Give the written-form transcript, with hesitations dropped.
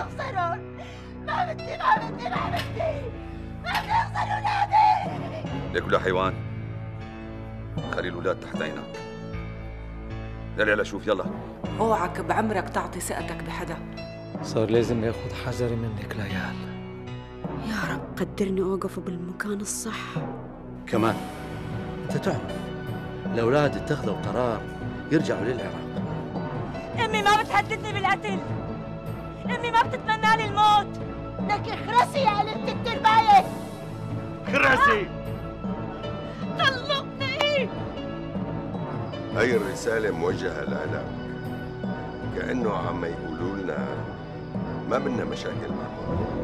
يخسرون. ما بدي يخسر ولادي. ليك ولا حيوان، خلي الولاد تحت عينك. يلا شوف يلا. اوعك بعمرك تعطي ثقتك بحدا. صار لازم ياخد حذري منك ليال. يا رب قدرني اوقف بالمكان الصح. كمان انت تعرف الاولاد اتخذوا قرار يرجعوا للعراق. امي ما بتهددني بالقتل، امي ما بتتمنى لي الموت. لك اخرسي يا قلبة الترباية، خرسي. طلقني. هاي الرسالة موجهة لك، كأنه عم يقولوا لنا ما بدنا مشاكل معهم.